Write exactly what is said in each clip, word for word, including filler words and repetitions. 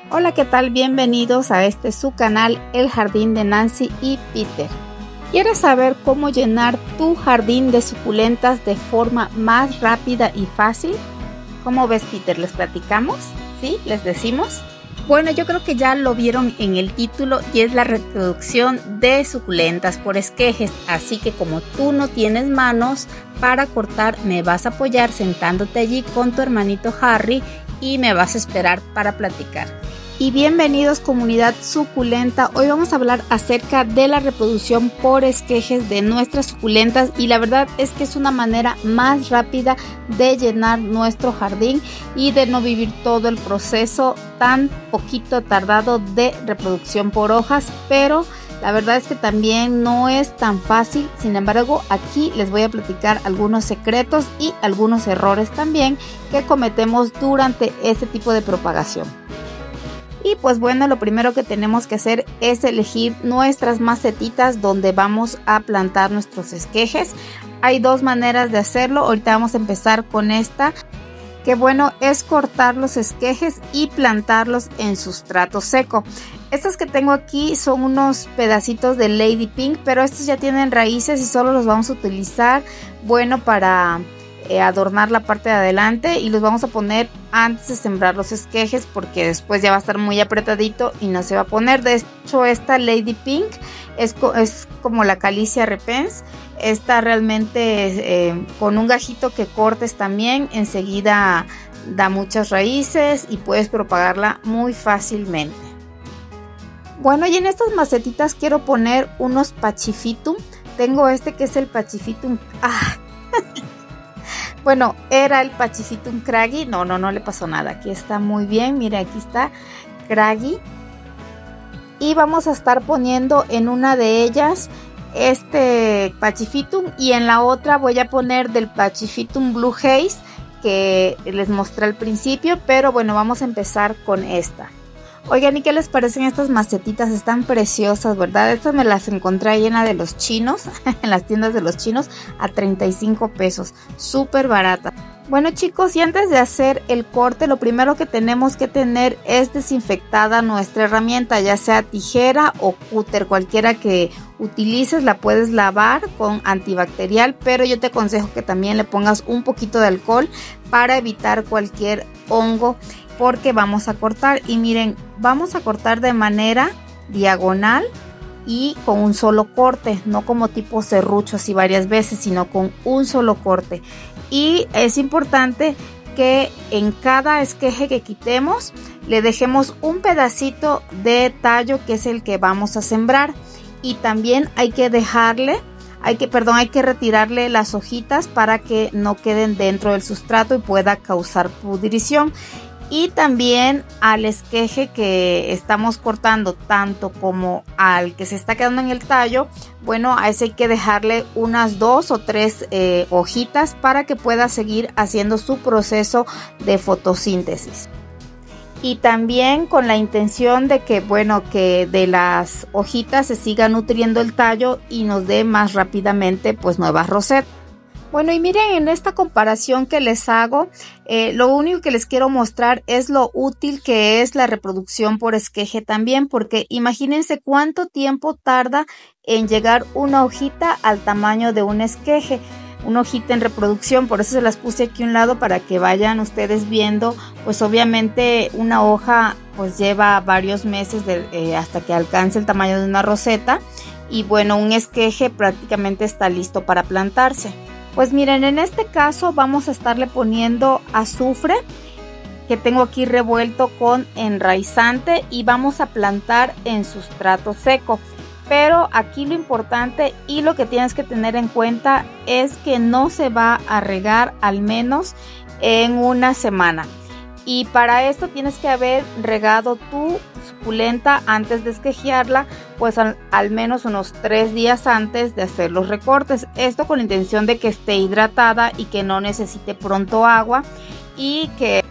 Hola, ¿qué tal? Bienvenidos a este su canal, El Jardín de Nancy y Peter. ¿Quieres saber cómo llenar tu jardín de suculentas de forma más rápida y fácil? ¿Cómo ves, Peter? ¿Les platicamos? ¿Sí? ¿Les decimos? Bueno, yo creo que ya lo vieron en el título y es la reproducción de suculentas por esquejes. Así que como tú no tienes manos para cortar, me vas a apoyar sentándote allí con tu hermanito Harry y me vas a esperar para platicar. Y bienvenidos, comunidad suculenta. Hoy vamos a hablar acerca de la reproducción por esquejes de nuestras suculentas y la verdad es que es una manera más rápida de llenar nuestro jardín y de no vivir todo el proceso tan poquito tardado de reproducción por hojas, pero la verdad es que también no es tan fácil. Sin embargo, aquí les voy a platicar algunos secretos y algunos errores también que cometemos durante este tipo de propagación. Y pues bueno, lo primero que tenemos que hacer es elegir nuestras macetitas donde vamos a plantar nuestros esquejes. Hay dos maneras de hacerlo. Ahorita vamos a empezar con esta, que bueno, es cortar los esquejes y plantarlos en sustrato seco. Estos que tengo aquí son unos pedacitos de Lady Pink, pero estos ya tienen raíces y solo los vamos a utilizar, bueno, para eh, adornar la parte de adelante, y los vamos a poner antes de sembrar los esquejes porque después ya va a estar muy apretadito y no se va a poner. De hecho, esta Lady Pink es, co es como la Calicia repens. Esta realmente eh, con un gajito que cortes también enseguida da muchas raíces y puedes propagarla muy fácilmente. Bueno, y en estas macetitas quiero poner unos Pachyphytum. Tengo este que es el Pachyphytum. Ah. Bueno, era el Pachyphytum craggy. No, no, no le pasó nada. Aquí está muy bien. Mira, aquí está craggy. Y vamos a estar poniendo en una de ellas este Pachyphytum y en la otra voy a poner del Pachyphytum blue haze que les mostré al principio, pero bueno, vamos a empezar con esta. Oigan, ¿y qué les parecen estas macetitas? Están preciosas, ¿verdad? Estas me las encontré ahí en la de los chinos, en las tiendas de los chinos, a treinta y cinco pesos. Súper barata. Bueno, chicos, y antes de hacer el corte, lo primero que tenemos que tener es desinfectada nuestra herramienta, ya sea tijera o cúter, cualquiera que utilices la puedes lavar con antibacterial, pero yo te aconsejo que también le pongas un poquito de alcohol para evitar cualquier hongo, porque vamos a cortar. Y miren, vamos a cortar de manera diagonal y con un solo corte, no como tipo serrucho así varias veces, sino con un solo corte. Y es importante que en cada esqueje que quitemos le dejemos un pedacito de tallo, que es el que vamos a sembrar, y también hay que dejarle hay que perdón hay que retirarle las hojitas para que no queden dentro del sustrato y pueda causar pudrición. Y también al esqueje que estamos cortando, tanto como al que se está quedando en el tallo, bueno, a ese hay que dejarle unas dos o tres eh, hojitas para que pueda seguir haciendo su proceso de fotosíntesis. Y también con la intención de que, bueno, que de las hojitas se siga nutriendo el tallo y nos dé más rápidamente pues nuevas rosetas. Bueno, y miren, en esta comparación que les hago, eh, lo único que les quiero mostrar es lo útil que es la reproducción por esqueje también, porque imagínense cuánto tiempo tarda en llegar una hojita al tamaño de un esqueje, una hojita en reproducción. Por eso se las puse aquí a un lado para que vayan ustedes viendo. Pues obviamente una hoja pues lleva varios meses de, eh, hasta que alcance el tamaño de una roseta, y bueno, un esqueje prácticamente está listo para plantarse. Pues miren, en este caso vamos a estarle poniendo azufre que tengo aquí revuelto con enraizante y vamos a plantar en sustrato seco. Pero aquí lo importante y lo que tienes que tener en cuenta es que no se va a regar al menos en una semana. Y para esto tienes que haber regado tu suculenta antes de esquejearla, pues al, al menos unos tres días antes de hacer los recortes. Esto con la intención de que esté hidratada y que no necesite pronto agua, y que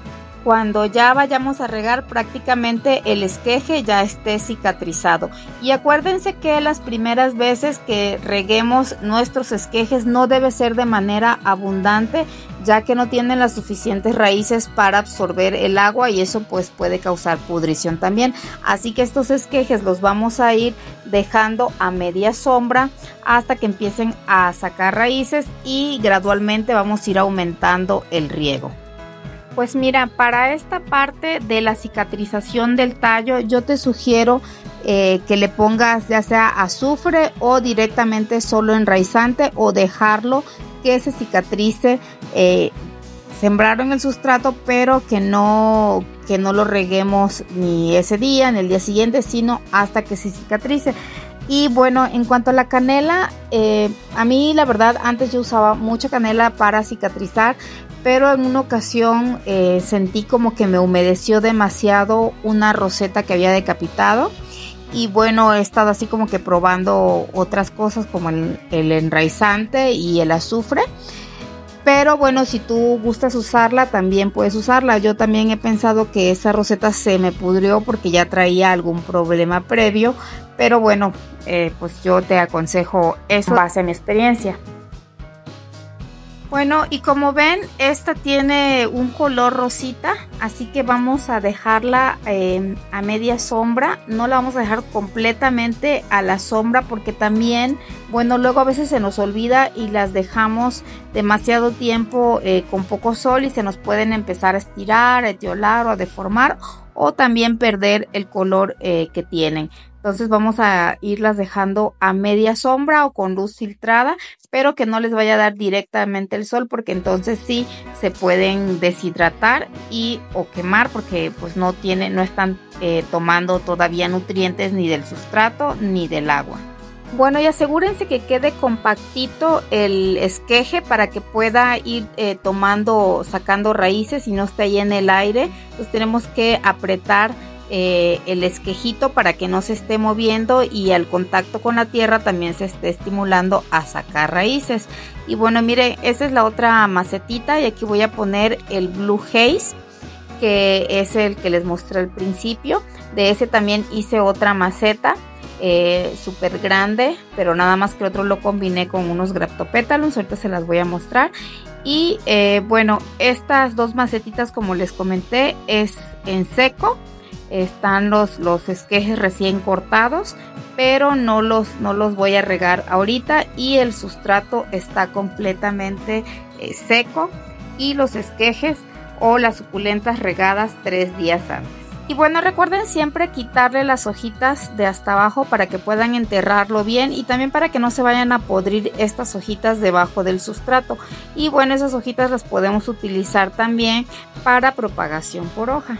cuando ya vayamos a regar, prácticamente el esqueje ya esté cicatrizado. Y acuérdense que las primeras veces que reguemos nuestros esquejes no debe ser de manera abundante, ya que no tienen las suficientes raíces para absorber el agua y eso pues puede causar pudrición también. Así que estos esquejes los vamos a ir dejando a media sombra hasta que empiecen a sacar raíces y gradualmente vamos a ir aumentando el riego. Pues mira, para esta parte de la cicatrización del tallo yo te sugiero eh, que le pongas ya sea azufre o directamente solo enraizante o dejarlo que se cicatrice, eh, sembrarlo en el sustrato, pero que no, que no lo reguemos ni ese día ni el día siguiente, sino hasta que se cicatrice. Y bueno, en cuanto a la canela, eh, a mí la verdad antes yo usaba mucha canela para cicatrizar, pero en una ocasión eh, sentí como que me humedeció demasiado una roseta que había decapitado. Y bueno, he estado así como que probando otras cosas como el, el enraizante y el azufre. Pero bueno, si tú gustas usarla, también puedes usarla. Yo también he pensado que esa roseta se me pudrió porque ya traía algún problema previo. Pero bueno, eh, pues yo te aconsejo eso en base a mi experiencia. Bueno, y como ven, esta tiene un color rosita, así que vamos a dejarla eh, a media sombra. No la vamos a dejar completamente a la sombra porque también, bueno, luego a veces se nos olvida y las dejamos demasiado tiempo eh, con poco sol y se nos pueden empezar a estirar, a etiolar o a deformar o también perder el color eh, que tienen. Entonces vamos a irlas dejando a media sombra o con luz filtrada, pero que no les vaya a dar directamente el sol porque entonces sí se pueden deshidratar y o quemar porque pues no tienen, no están eh, tomando todavía nutrientes ni del sustrato ni del agua. Bueno, y asegúrense que quede compactito el esqueje para que pueda ir eh, tomando, sacando raíces y no esté ahí en el aire. Entonces tenemos que apretar Eh, el esquejito para que no se esté moviendo y al contacto con la tierra también se esté estimulando a sacar raíces. Y bueno, miren, esta es la otra macetita y aquí voy a poner el Blue Haze, que es el que les mostré al principio. De ese también hice otra maceta eh, súper grande, pero nada más que otro lo combiné con unos graptopétalos. Ahorita se las voy a mostrar. Y eh, bueno, estas dos macetitas, como les comenté, es en seco. Están los, los esquejes recién cortados, pero no los, no los voy a regar ahorita y el sustrato está completamente eh, seco y los esquejes o las suculentas regadas tres días antes. Y bueno, recuerden siempre quitarle las hojitas de hasta abajo para que puedan enterrarlo bien y también para que no se vayan a podrir estas hojitas debajo del sustrato. Y bueno, esas hojitas las podemos utilizar también para propagación por hoja.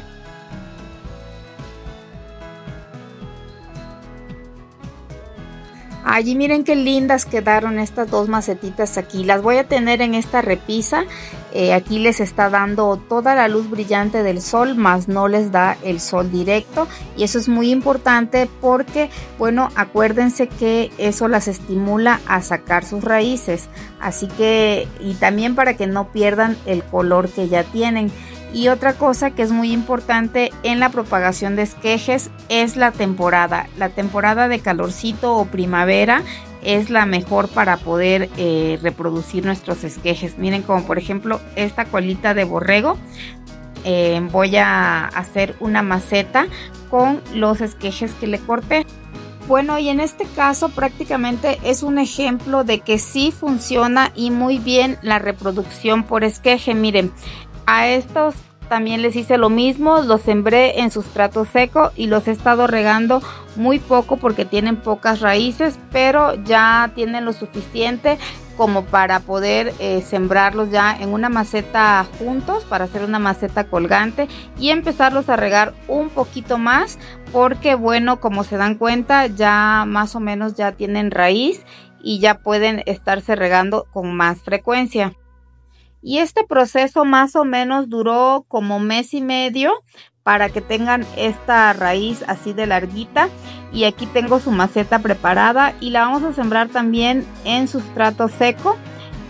Allí miren qué lindas quedaron estas dos macetitas aquí. Las voy a tener en esta repisa. Eh, aquí les está dando toda la luz brillante del sol, más no les da el sol directo. Y eso es muy importante porque, bueno, acuérdense que eso las estimula a sacar sus raíces. Así que, y también para que no pierdan el color que ya tienen. Y otra cosa que es muy importante en la propagación de esquejes es la temporada. La temporada de calorcito o primavera es la mejor para poder eh, reproducir nuestros esquejes. Miren, como por ejemplo esta colita de borrego. Eh, voy a hacer una maceta con los esquejes que le corté. Bueno, y en este caso prácticamente es un ejemplo de que sí funciona y muy bien la reproducción por esqueje. Miren, a estos también les hice lo mismo, los sembré en sustrato seco y los he estado regando muy poco porque tienen pocas raíces, pero ya tienen lo suficiente como para poder eh, sembrarlos ya en una maceta juntos, para hacer una maceta colgante y empezarlos a regar un poquito más porque, bueno, como se dan cuenta, ya más o menos ya tienen raíz y ya pueden estarse regando con más frecuencia. Y este proceso más o menos duró como mes y medio para que tengan esta raíz así de larguita. Y aquí tengo su maceta preparada y la vamos a sembrar también en sustrato seco.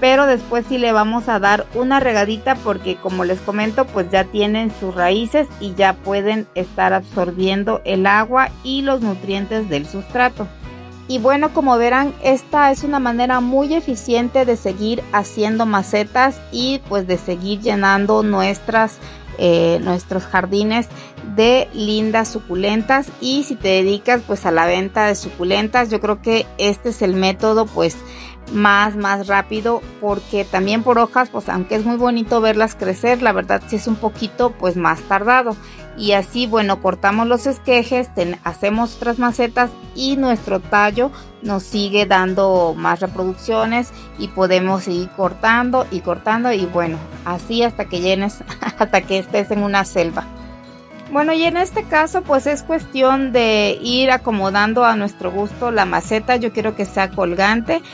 pero después sí le vamos a dar una regadita porque, como les comento, pues ya tienen sus raíces y ya pueden estar absorbiendo el agua y los nutrientes del sustrato. Y bueno, como verán, esta es una manera muy eficiente de seguir haciendo macetas y pues de seguir llenando nuestras, eh, nuestros jardines de lindas suculentas. Y si te dedicas pues a la venta de suculentas, yo creo que este es el método pues más más rápido, porque también por hojas, pues aunque es muy bonito verlas crecer, la verdad sí es un poquito pues más tardado. Y así, bueno, cortamos los esquejes, ten, hacemos otras macetas y nuestro tallo nos sigue dando más reproducciones y podemos seguir cortando y cortando y bueno, así hasta que llenes, hasta que estés en una selva. Bueno, y en este caso pues es cuestión de ir acomodando a nuestro gusto la maceta. Yo quiero que sea colgante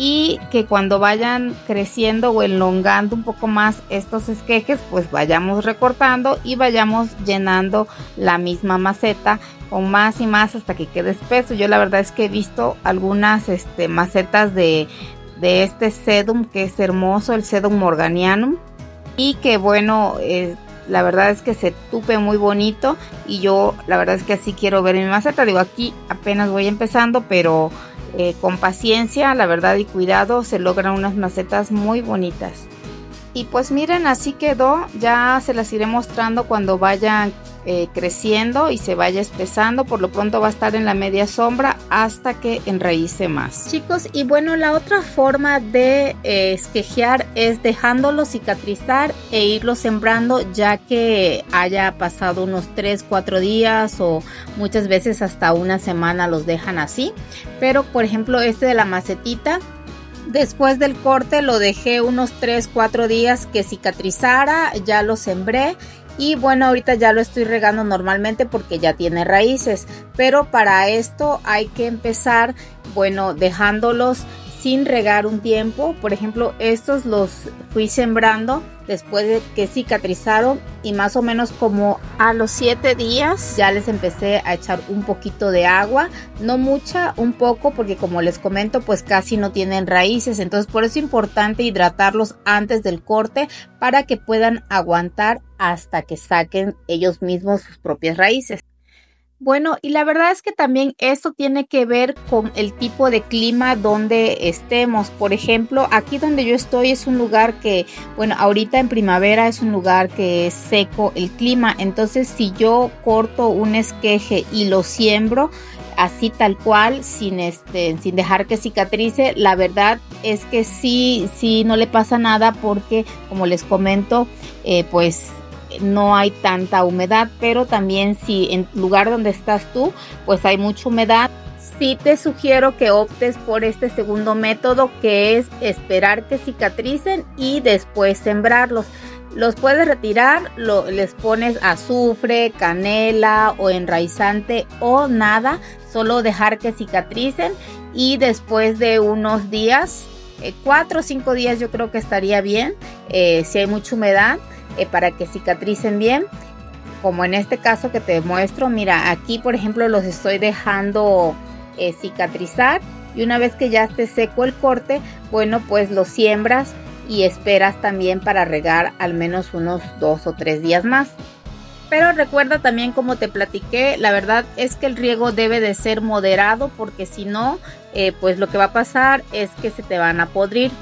y que cuando vayan creciendo o elongando un poco más estos esquejes, pues vayamos recortando y vayamos llenando la misma maceta con más y más hasta que quede espeso. Yo la verdad es que he visto algunas este, macetas de, de este sedum que es hermoso, el Sedum morganianum, y que bueno, eh, la verdad es que se tupe muy bonito y yo la verdad es que así quiero ver mi maceta. Digo, aquí apenas voy empezando, pero Eh, con paciencia, la verdad y cuidado, se logran unas macetas muy bonitas. Y pues miren, así quedó. Ya se las iré mostrando cuando vayan eh, creciendo y se vaya espesando. Por lo pronto va a estar en la media sombra hasta que enraíce más, chicos. Y bueno, la otra forma de eh, esquejear es dejándolo cicatrizar e irlo sembrando ya que haya pasado unos tres cuatro días o muchas veces hasta una semana los dejan así. Pero por ejemplo este de la macetita, después del corte lo dejé unos tres cuatro días que cicatrizara, ya lo sembré y bueno, ahorita ya lo estoy regando normalmente porque ya tiene raíces, pero para esto hay que empezar, bueno, dejándolos sin regar un tiempo. Por ejemplo, estos los fui sembrando después de que cicatrizaron y más o menos como a los siete días ya les empecé a echar un poquito de agua, no mucha, un poco, porque como les comento pues casi no tienen raíces, entonces por eso es importante hidratarlos antes del corte para que puedan aguantar hasta que saquen ellos mismos sus propias raíces. Bueno, y la verdad es que también esto tiene que ver con el tipo de clima donde estemos. Por ejemplo, aquí donde yo estoy es un lugar que, bueno, ahorita en primavera es un lugar que es seco el clima. Entonces, si yo corto un esqueje y lo siembro así tal cual, sin, este, sin dejar que cicatrice, la verdad es que sí, sí no le pasa nada porque, como les comento, eh, pues no hay tanta humedad. Pero también si en el lugar donde estás tú pues hay mucha humedad, sí te sugiero que optes por este segundo método, que es esperar que cicatricen y después sembrarlos. Los puedes retirar, lo, les pones azufre, canela o enraizante o nada, solo dejar que cicatricen y después de unos días, eh, cuatro o cinco días yo creo que estaría bien, eh, si hay mucha humedad, Eh, para que cicatricen bien, como en este caso que te muestro. Mira, aquí por ejemplo los estoy dejando eh, cicatrizar y una vez que ya esté seco el corte, bueno, pues lo siembras y esperas también para regar al menos unos dos o tres días más. Pero recuerda también, como te platiqué, la verdad es que el riego debe de ser moderado, porque si no, eh, pues lo que va a pasar es que se te van a podrir.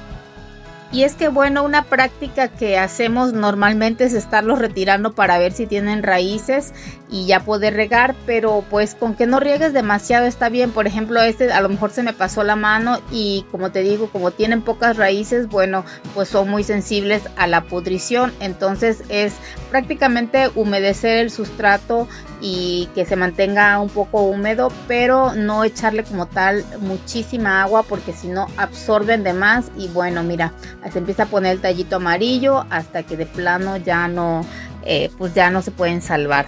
Y es que bueno, una práctica que hacemos normalmente es estarlos retirando para ver si tienen raíces y ya poder regar, pero pues con que no riegues demasiado está bien. Por ejemplo, este a lo mejor se me pasó la mano y como te digo, como tienen pocas raíces, bueno, pues son muy sensibles a la pudrición. Entonces es prácticamente humedecer el sustrato y que se mantenga un poco húmedo, pero no echarle como tal muchísima agua, porque si no absorben de más y bueno, mira, se empieza a poner el tallito amarillo hasta que de plano ya no, eh, pues ya no se pueden salvar.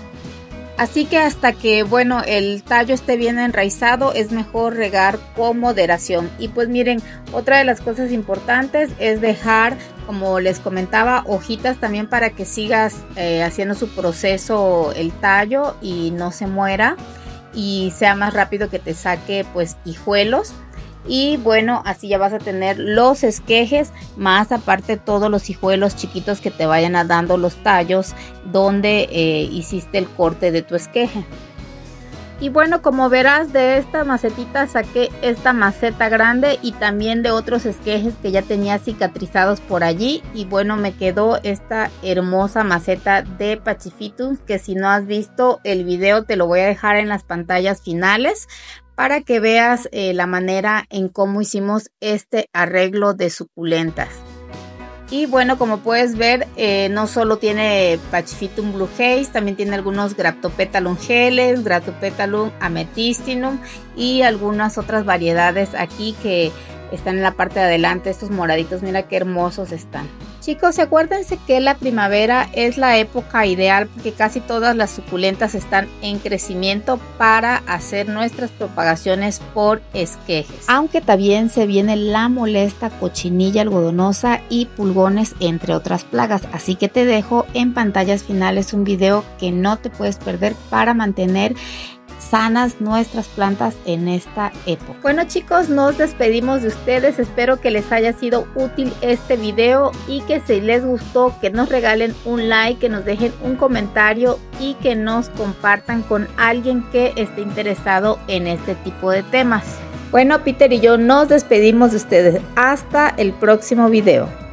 Así que hasta que, bueno, el tallo esté bien enraizado, es mejor regar con moderación. Y pues miren, otra de las cosas importantes es dejar, como les comentaba, hojitas también para que sigas eh, haciendo su proceso el tallo y no se muera y sea más rápido que te saque pues hijuelos. Y bueno, así ya vas a tener los esquejes, más aparte todos los hijuelos chiquitos que te vayan a dando los tallos donde eh, hiciste el corte de tu esqueje. Y bueno, como verás, de esta macetita saqué esta maceta grande y también de otros esquejes que ya tenía cicatrizados por allí. Y bueno, me quedó esta hermosa maceta de Pachyphytum, que si no has visto el video te lo voy a dejar en las pantallas finales para que veas eh, la manera en cómo hicimos este arreglo de suculentas. Y bueno, como puedes ver, eh, no solo tiene Pachyphytum blue haze, también tiene algunos Graptopetalum geles, Graptopetalum amethystinum y algunas otras variedades aquí que están en la parte de adelante, estos moraditos, mira qué hermosos están. Chicos, acuérdense que la primavera es la época ideal porque casi todas las suculentas están en crecimiento para hacer nuestras propagaciones por esquejes. Aunque también se viene la molesta cochinilla algodonosa y pulgones, entre otras plagas. Así que te dejo en pantallas finales un video que no te puedes perder para mantener sanas nuestras plantas en esta época. Bueno chicos, nos despedimos de ustedes, espero que les haya sido útil este video y que si les gustó que nos regalen un like, que nos dejen un comentario y que nos compartan con alguien que esté interesado en este tipo de temas. Bueno, Peter y yo nos despedimos de ustedes, hasta el próximo video.